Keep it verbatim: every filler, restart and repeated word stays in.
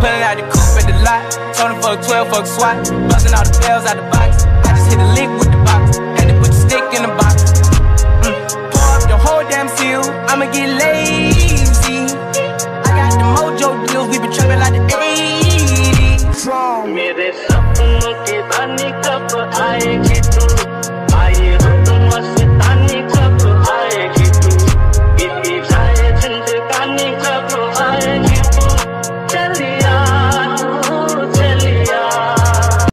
Pulling out the coupe at the lot. Told him fuck twelve, fuck SWAT. Busting all the bells out the box. I just hit a lick with the box. Had to put the stick in the box. Mm. Pour up the whole damn seal. I'ma get lazy. I got the mojo deals. We been trapping like the eighties. मेरे सपनों की रानी कब आएगी